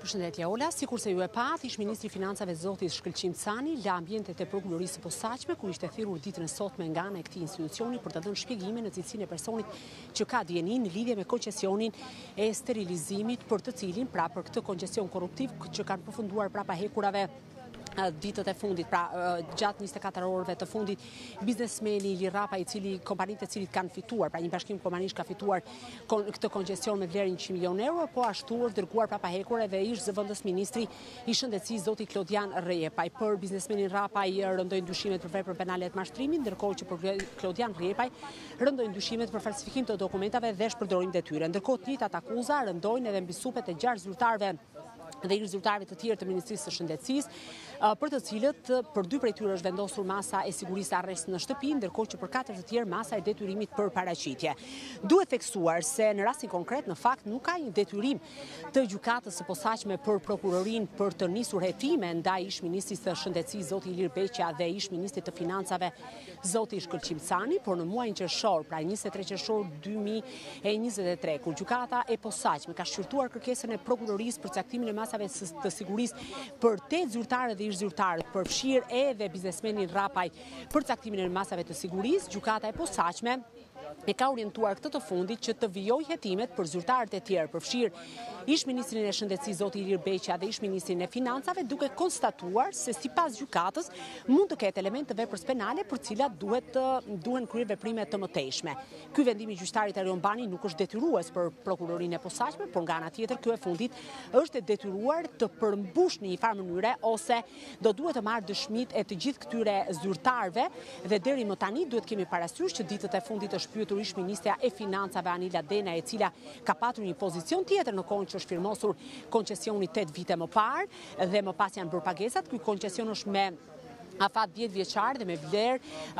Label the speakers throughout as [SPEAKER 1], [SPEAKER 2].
[SPEAKER 1] Përshëndetje Ola, sikur se ju e pat, ish Ministri i Financave zoti Shkëlqim Cani la ambientet e prokurorisë së posaçme ku ishte thirrur ditën e sotme nga ana e këtij institucioni për të dhënë shpjegime në cilësinë e personit që ka dieni në lidhje me koncesionin e sterilizimit për të cilin pra për këtë koncesion korruptiv që kanë përfunduar prapa hekurave ditët e fundit, pra gjatë 24 orëve të fundit, biznesmeni Ili Rapa, kompanitë e cilit kanë fituar, pra një bashkim kompanish ka fituar këtë koncesion me vlerë 100 milion euro, po ashtu dërguar prapa hekur edhe ish zëvendës ministri i shëndetësisë zoti Klodian Rjepaj. Për biznesmenin Rapa i rëndojnë dyshimet për vepër penale të mashtrimit, ndërkohë që për Klodian Rjepaj rëndojnë dyshimet për falsifikim të dokumentave dhe shpërdorim detyre. Ndërkohë të njëjtat akuza rëndojnë edhe mbi supet e 6 zyrtarëve dhe i zyrtarëve të tjerë të Ministrisë së Shëndetësisë, për të cilët për 2 prej tyre është vendosur masa e sigurisë arrest në shtëpi, ndërkohë që për 4 të tjerë masa e detyrimit për paraqitje. Duhet theksuar se në rastin konkret në fakt nuk ka një detyrim të gjykatës së posaçme për prokurorin për të nisur hetime ndaj ish ministrit të Shëndetësisë zoti Ilir Beqja dhe ish ministrit të Financave zoti Shkëlqim Cani, por në muajin qershor, pra 23 qershor 2023, kur gjykata e posaçme ka shqyrtuar kërkesën e prokurorisë për caktimin e masave të sigurisë për 8 zyrtarë dhe ish zyrtarë, përfshirë edhe biznesmenin Rapaj për caktimin e masave të sigurisë, gjykata e posaçme e ka orientuar këtë të fundit që të vijoj hetimet për zyrtarët e tjerë, përfshirë ish ministrin e Shëndetësisë zoti Ilir Beqja dhe ish ministrin e Financave, duke konstatuar se sipas gjykatës mund të ketë elemente të veprës penale për cilat duhen kryer veprime të mëtejshme. Ky vendim i gjyqtarit Erion Bani nuk është detyrues për prokurorinë e posaçme, por nga ana tjetër ky e fundit është detyruar të përmbush në një farë mënyre ose do duhet të marrë dëshmitë e të gjithë këtyre zyrtarëve dhe deri më tani duhet kemi parasysh që ditët e fundit është pyetur ish ministra e Financave Anila Dena, e cila ka patur një pozicion tjetër në kohën që është firmosur koncesioni 8 vite më parë dhe më pas janë bërë pagesat. Ky koncesion është me afat 10 vjeçar dhe me vlerë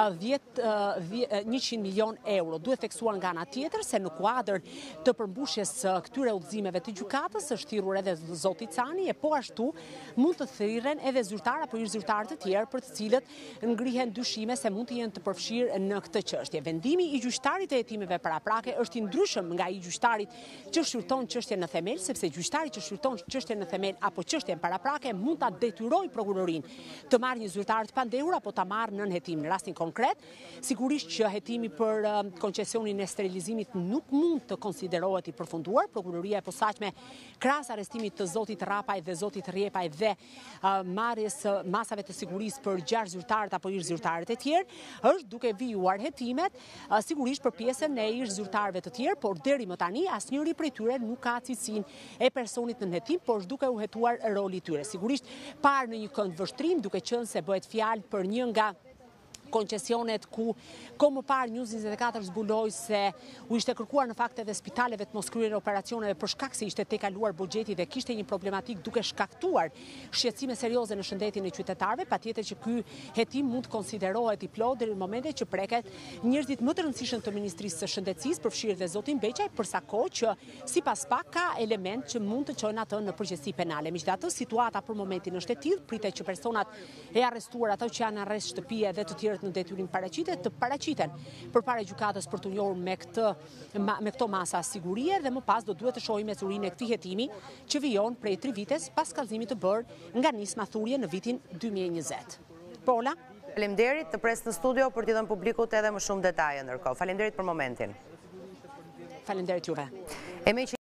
[SPEAKER 1] 100 milion euro. Duhet theksuar nga ana tjetër se në kuadër të përmbushjes këtyre udhëzimeve të gjykatës është thirrur edhe zoti Cani, e po ashtu mund të thirren edhe zyrtar apo ish zyrtarë të tjerë për të cilët ngrihen dyshime se mund të jenë të përfshirë në këtë çështje. Vendimi i gjyqtarit të hetimeve paraprake është i ndryshëm nga i gjyqtarit që shqyrton çështjen në themel, sepse gjyqtari që shqyrton çështjen në themel apo çështjen paraprake mund ta detyrojë prokurorinë të marrë një zyrtar të pandehur apo ta marrë nën hetim. Në rastin konkret, sigurisht që hetimi për koncesionin e sterilizimit nuk mund të konsiderohet i përfunduar. Prokuroria e posaçme krahas arrestimit të zotit Rapaj dhe zotit Rjepaj dhe marrjes masave të sigurisë për 6 zyrtarët apo ish zyrtarët e tjerë, është duke vijuar hetimet sigurisht për pjesën e ish zyrtarëve të tjerë, por deri më tani asnjëri prej tyre nuk ka cilësinë e personit në hetim, por është duke u hetuar roli i tyre. Sigurisht parë në një kënd vështrim, duke qenë se bëhet fjalë për një nga koncesionet ku më parë News 24 zbuloi se u ishte kërkuar në fakt edhe spitaleve të mos kryer operacioneve për shkak se ishte tejkaluar buxheti dhe kishte një problematik duke shkaktuar shqetësime serioze në shëndetin e qytetarëve. Patjetër që ky hetim mund të konsiderohet i plot deri në momentin që preket njerëzit më të rëndësishëm të Ministrisë së Shëndetësisë, përfshirë dhe zotin Beqaj, përsa kohë që sipas pak ka element që mund të çojnë atë në përgjegjësi penale. Megjithatë, situata për momentin është e tillë, pritet që personat e arrestuar, ato që janë në arrest shtëpie dhe të tjerët në detyrim paraqitje të paraqiten përpara gjykatës për të njohur me këto masa sigurie dhe më pas do duhet të shohim mesurinë e këtij hetimi që vijon prej 3 vites pas kallëzimit të bërë nga nisma thurje në vitin 2020. Pola.
[SPEAKER 2] Faleminderit, të pres në studio për t'i dhënë publikut edhe më shumë detaje ndërkohë. Faleminderit për momentin.
[SPEAKER 1] Faleminderit juve.